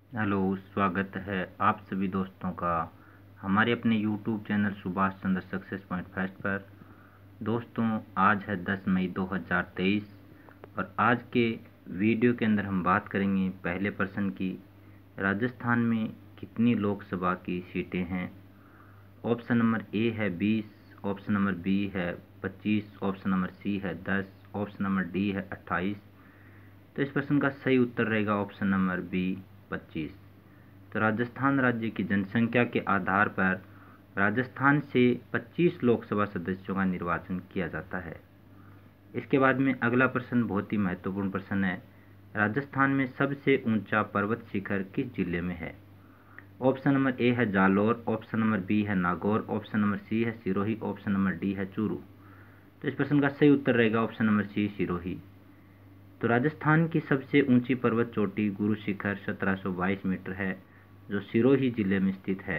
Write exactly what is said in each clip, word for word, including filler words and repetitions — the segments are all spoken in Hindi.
हेलो, स्वागत है आप सभी दोस्तों का हमारे अपने YouTube channel Subhash Chandra success point fest पर। दोस्तों, आज है दस मई दो हज़ार तेईस और आज के वीडियो के अंदर हम बात करेंगे पहले प्रश्न की। राजस्थान में कितनी लोकसभा की सीटें हैं? ऑप्शन नंबर ए है बीस, ऑप्शन नंबर बी है पच्चीस, ऑप्शन नंबर सी है दस, ऑप्शन नंबर डी है अट्ठाईस। तो इस प्रश्न का सही उत्तर रहेगा ऑप्शन नंबर बी पच्चीस। तो राजस्थान राज्य की जनसंख्या के आधार पर राजस्थान से पच्चीस लोकसभा सदस्यों का निर्वाचन किया जाता है। इसके बाद में अगला प्रश्न बहुत ही महत्वपूर्ण प्रश्न है। राजस्थान में सबसे ऊंचा पर्वत शिखर किस जिले में है? ऑप्शन नंबर ए है जालोर, ऑप्शन नंबर बी है नागौर, ऑप्शन नंबर सी है सिरोही, ऑप्शन नंबर डी है चूरू। तो इस प्रश्न का सही उत्तर रहेगा ऑप्शन नंबर सी सिरोही। तो राजस्थान की सबसे ऊंची पर्वत चोटी गुरु शिखर सत्रह सौ बाईस मीटर है, जो सिरोही जिले में स्थित है।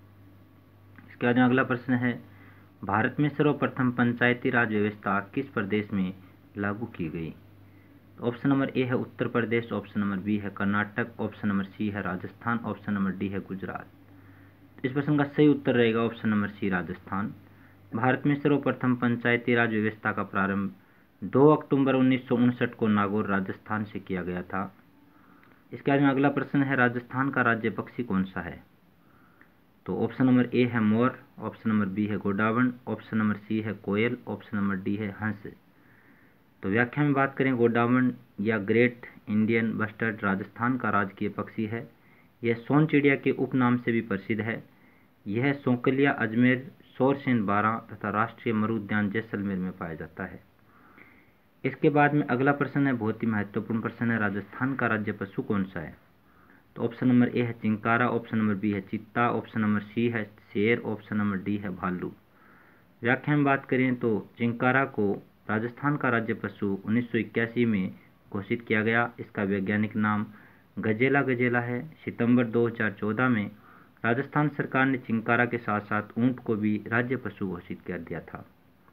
इसके बाद अगला प्रश्न है, भारत में सर्वप्रथम पंचायती राज व्यवस्था किस प्रदेश में लागू की गई? ऑप्शन नंबर ए है Uttar Pradesh, option number B है कर्नाटक, ऑप्शन नंबर सी है राजस्थान, ऑप्शन नंबर डी है गुजरात। इस प्रश्न का सही उत्तर रहेगा option number C Rajasthan. Bharat में सर्वप्रथम पंचायती राज व्यवस्था का प्रारंभ दो अक्टूबर उन्नीस सौ उनसठ को नागौर राजस्थान से किया गया था। इसके बाद में अगला प्रश्न है, राजस्थान का राज्य पक्षी कौन सा है? तो ऑप्शन नंबर ए है मोर, ऑप्शन नंबर बी है गोडावण, ऑप्शन नंबर सी है कोयल, ऑप्शन नंबर डी है हंस। तो व्याख्या में बात करें, गोडावण या ग्रेट इंडियन बस्टर्ड राजस्थान का राजकीय पक्षी है। यह सोन चिड़िया के उपनाम से भी प्रसिद्ध है। यह सोकलिया, अजमेर, शोरसेन बारह तथा राष्ट्रीय मरु उद्यान जैसलमेर में पाया जाता है। इसके बाद में अगला प्रश्न है, बहुत ही महत्वपूर्ण प्रश्न है, राजस्थान का राज्य पशु कौन सा है? तो ऑप्शन नंबर ए है चिंकारा, ऑप्शन नंबर बी है चित्ता, ऑप्शन नंबर सी है शेर, ऑप्शन नंबर डी है भालू। व्याख्या में बात करें तो चिंकारा को राजस्थान का राज्य पशु उन्नीस सौ इक्यासी में घोषित किया गया। इसका वैज्ञानिक नाम गजेला गजेला है। सितंबर दो हज़ार चौदह में राजस्थान सरकार ने चिंकारा के साथ साथ ऊंट को भी राज्य पशु घोषित कर दिया था।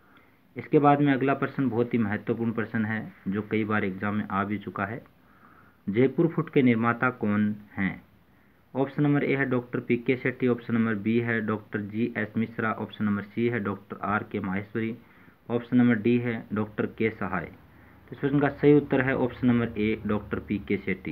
इसके बाद में अगला प्रश्न बहुत ही महत्वपूर्ण प्रश्न है, जो कई बार एग्जाम में आ भी चुका है। जयपुर फुट के निर्माता कौन हैं? ऑप्शन नंबर ए है doctor P K Shetty, option number B है doctor G S Mishra, option number C है doctor R K Maheshwari, option number D है डॉक्टर के सहाय। तो इस प्रश्न का सही उत्तर है option number A doctor P K Shetty.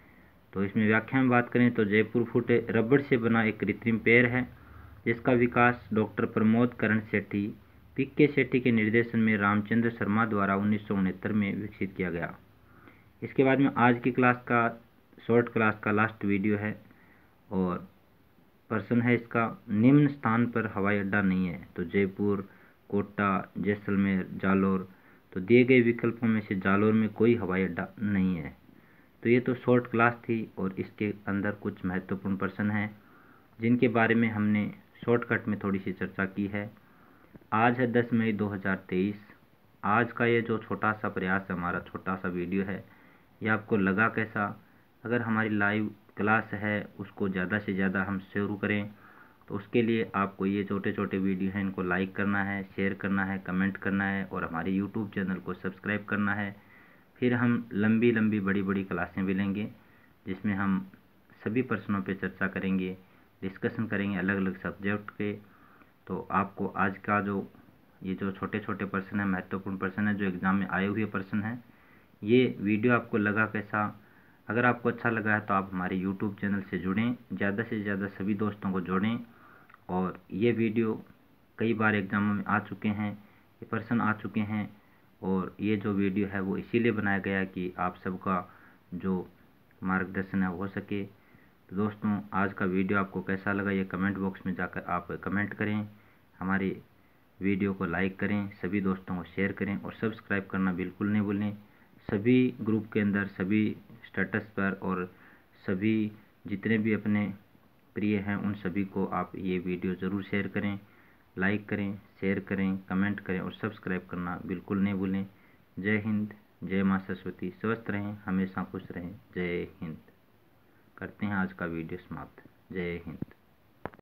तो इसमें व्याख्या में बात करें तो जयपुर फुट रबड़ से बना एक कृत्रिम पैर है, जिसका विकास doctor Pramod Karan Sethi P K Shetty के निर्देशन में रामचंद्र शर्मा द्वारा उन्नीस सौ उनहत्तर में विकसित किया गया। इसके बाद में आज की क्लास का शॉर्ट क्लास का लास्ट वीडियो है और प्रश्न है इसका, निम्न स्थान पर हवाई अड्डा नहीं है। तो जयपुर, कोटा, जैसलमेर, जालोर। तो दिए गए विकल्पों में से जालोर में कोई हवाई अड्डा नहीं है। तो ये तो शॉर्ट क्लास थी और इसके अंदर कुछ महत्वपूर्ण प्रश्न हैं जिनके बारे में हमने शॉर्टकट में थोड़ी सी चर्चा की है। आज है दस मई दो हज़ार तेईस। आज का ये जो छोटा सा प्रयास है, हमारा छोटा सा वीडियो है, ये आपको लगा कैसा? अगर हमारी लाइव क्लास है उसको ज़्यादा से ज़्यादा हम शुरू करें, तो उसके लिए आपको ये छोटे छोटे वीडियो हैं इनको लाइक करना है, शेयर करना है, कमेंट करना है और हमारे यूट्यूब चैनल को सब्सक्राइब करना है। फिर हम लंबी लंबी बड़ी बड़ी क्लासें भी लेंगे, जिसमें हम सभी प्रश्नों पर चर्चा करेंगे, डिस्कशन करेंगे अलग अलग सब्जेक्ट पे। तो आपको आज का जो ये जो छोटे छोटे प्रश्न हैं, महत्वपूर्ण प्रश्न हैं, जो एग्ज़ाम में आए हुए प्रश्न हैं, ये वीडियो आपको लगा कैसा? अगर आपको अच्छा लगा है तो आप हमारे यूट्यूब चैनल से जुड़ें, ज़्यादा से ज़्यादा सभी दोस्तों को जोड़ें। और ये वीडियो कई बार एग्ज़ामों में आ चुके हैं, ये प्रश्न आ चुके हैं और ये जो वीडियो है वो इसीलिए बनाया गया है कि आप सबका जो मार्गदर्शन है हो सके। तो दोस्तों, आज का वीडियो आपको कैसा लगा ये कमेंट बॉक्स में जाकर आप कमेंट करें, हमारी वीडियो को लाइक करें, सभी दोस्तों को शेयर करें और सब्सक्राइब करना बिल्कुल नहीं भूलें। सभी ग्रुप के अंदर, सभी स्टेटस पर और सभी जितने भी अपने प्रिय हैं उन सभी को आप ये वीडियो ज़रूर शेयर करें, लाइक करें, शेयर करें, कमेंट करें और सब्सक्राइब करना बिल्कुल नहीं भूलें। जय हिंद, जय माँ सरस्वती। स्वस्थ रहें, हमेशा खुश रहें। जय हिंद। करते हैं आज का वीडियो समाप्त। जय हिंद।